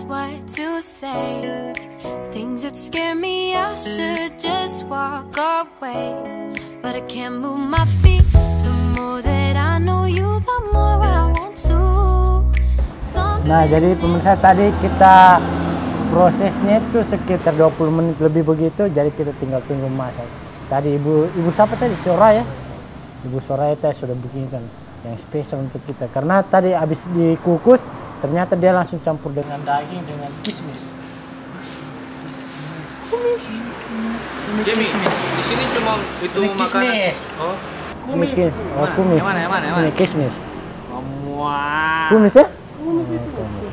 just what to say. Things that scare me, I should just walk away. But I can't move my feet. The more that I know you, the more I want to. Nah, jadi pemirsa, tadi kita prosesnya itu sekitar 20 menit lebih begitu. Jadi kita tinggal tunggu masak. Tadi ibu siapa tadi? Soraya. Ibu Soraya tadi sudah bikinkan yang spesial untuk kita. Karena tadi habis dikukus, ternyata dia langsung campur dengan daging dengan kismis. Kumis. Ini kismis. Di sini cuma itu makanan. Oh, kumis. Oh, kumis. Yang mana? Ini kismis. Kumis ya? Kumis.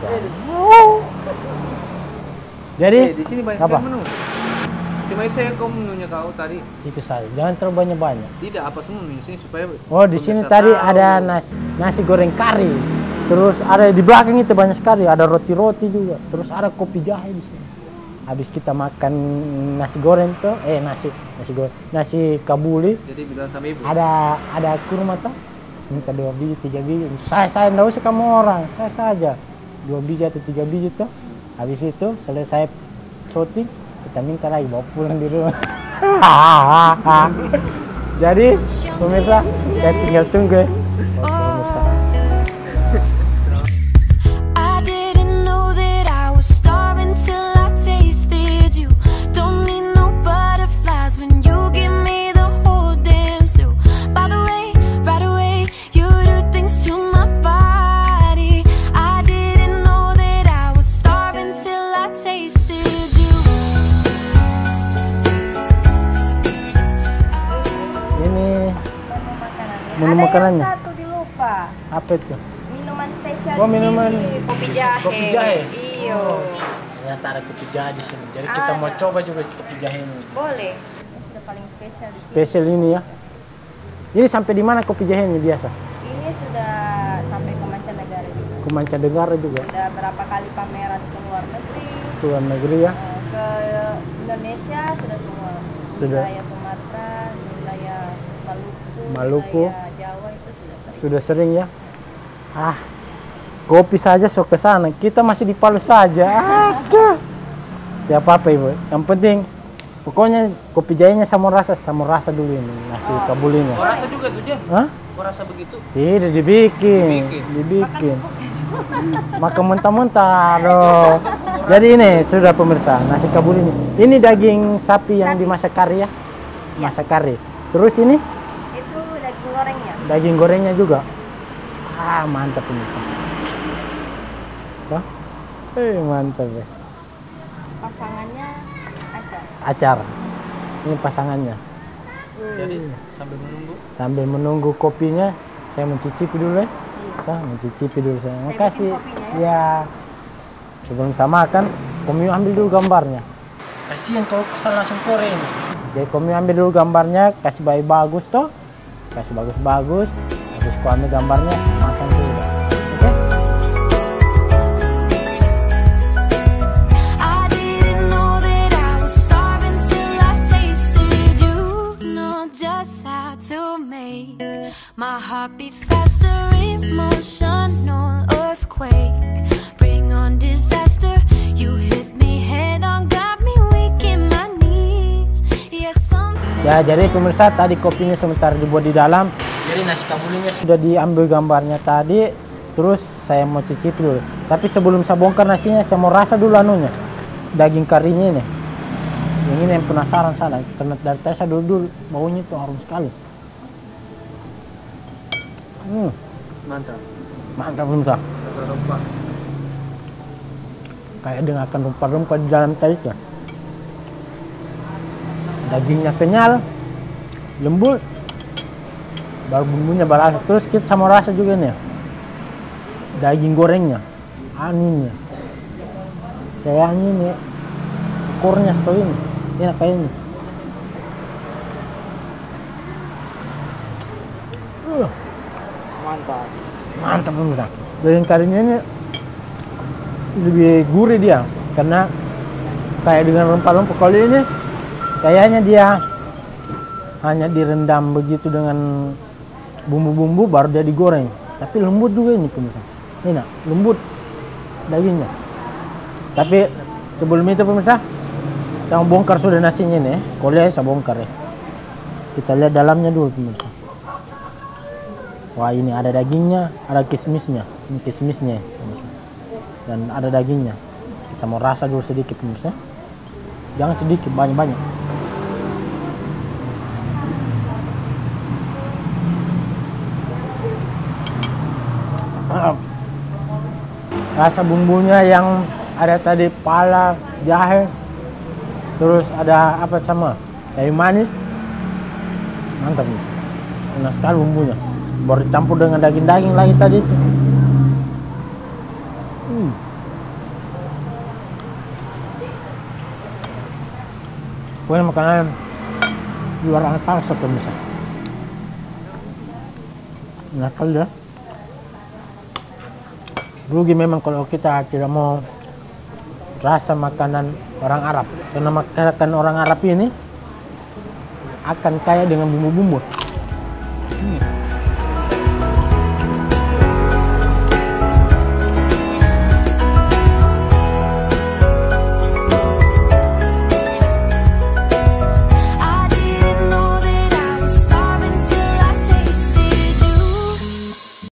Jadi di sini banyak apa? menu. Cuma itu saya menunya tahu tadi. Itu saja. Jangan terlalu banyak-banyak. Tidak, apa semua di sini supaya. Oh, di sini tadi tahu. Ada nasi goreng kari. Terus ada di belakang itu banyak sekali, ada roti-roti juga. Terus ada kopi jahe di sini. Habis kita makan nasi goreng tuh, nasi kabuli. Jadi bilang sama ibu. Ada kurma tuh. Minta 2 biji, 3 biji. Saya enggak usah kamu orang, saya saja. 2 biji atau 3 biji tuh. Habis itu selesai shooting, kita minta lagi bawa pulang di rumah. Jadi pemirsa, saya tinggal tunggu. Menu makanannya. Ada yang satu dilupa. Apa itu? Minuman spesial. Oh, minuman. Kopi jahe. Kopi jahe. Iya. Oh, ternyata ada kopi jahe di sini. Jadi kita mau coba juga kopi jahe ini. Boleh. Ini sudah paling spesial di sini. Spesial ini ya. Ini sampai di mana kopi jahe ini biasa? Ini sudah sampai ke mancanegara juga. Ke mancanegara juga. Sudah berapa kali pameran ke luar negeri. Ke luar negeri ya. Ke Indonesia sudah semua. Sudah. Wilayah Sumatera, wilayah Maluku. wilayah Jawa itu sudah sering. Sudah sering ya. Kopi saja sok ke sana. Kita masih di Palu saja. Aduh. Ya apa-apa ibu. Yang penting pokoknya kopi jahenya sama rasa dulu ini nasi kabulinya. Oh, rasa juga tuh, Jem? Hah? Oh, rasa begitu? Tidak dibikin. Makan mentah-mentah dong. Jadi ini sudah pemirsa nasi kabuli ini. Ini daging sapi yang dimasak kari ya. Masak kari. Terus ini? Itu daging gorengnya. Daging gorengnya juga. Mantap pemirsa. Wah, mantap ya. Pasangannya acar. Acar. Ini pasangannya. Jadi Sambil menunggu kopinya, saya mencicipi dulu ya. Mencicipi dulu saya. Makasih. Ya. Sebelum saya makan, Komi ambil dulu gambarnya. Kasihan kalau kesal langsung kore ini. Jadi Komi ambil dulu gambarnya, kasih bayi bagus toh. Kasih bagus-bagus. Habis kau ambil gambarnya, makan dulu. Oke? Just how to make my heart beat faster, emotional earthquake, bring on disaster. You hit me head on, got me weak in my knees. Yes, ya, jadi pemirsa tadi kopinya sementara dibuat di dalam. Jadi nasi kabulinya sudah diambil gambarnya tadi. Terus saya mau cicip dulu. Tapi sebelum saya bongkar nasinya, saya mau rasa dulu anunya, daging karinya ini. Yang ini yang penasaran sana, karena dari tadi saya dulu baunya itu harum sekali. Mantap pemirsa. Kayak dengarkan rempah-rempah di dalam tadi tuh. Dagingnya kenyal, lembut, baru bumbunya berasa. Terus kita sama rasa juga nih, daging gorengnya, anginnya, kayaknya ini, ukurnya seperti ini. Ya kayak ini. Mantap pemirsa. Daging karinya ini lebih gurih dia, karena kayak dengan rempah-rempah. Kalau ini kayaknya dia hanya direndam begitu dengan bumbu-bumbu baru dia digoreng. Tapi lembut juga ini pemirsa. Ini lembut dagingnya. Tapi sebelum itu pemirsa, saya mau bongkar sudah nasinya nih. Kalau saya bongkar ya. Kita lihat dalamnya dulu pemirsa. Wah, ini ada dagingnya, ada kismisnya. Ini kismisnya pemirsa. Dan ada dagingnya. Kita mau rasa dulu sedikit pemirsa. Jangan sedikit, banyak-banyak. Rasa bumbunya yang ada tadi pala, jahe, terus ada apa sama kayu manis, mantap nih, enak sekali bumbunya. Baru dicampur dengan daging-daging lagi tadi itu. Pokoknya makanan luar angkasa pemirsa. Enak kali ya. Rugi memang kalau kita tidak mau rasa makanan orang Arab, karena makanan orang Arab ini akan kaya dengan bumbu-bumbu.